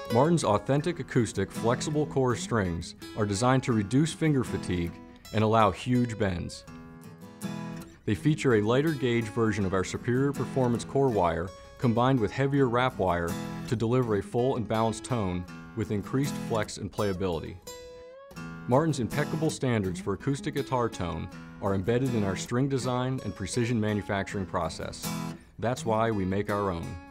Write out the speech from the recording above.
Martin's authentic acoustic flexible core strings are designed to reduce finger fatigue and allow huge bends. They feature a lighter gauge version of our superior performance core wire combined with heavier wrap wire to deliver a full and balanced tone with increased flex and playability. Martin's impeccable standards for acoustic guitar tone are embedded in our string design and precision manufacturing process. That's why we make our own.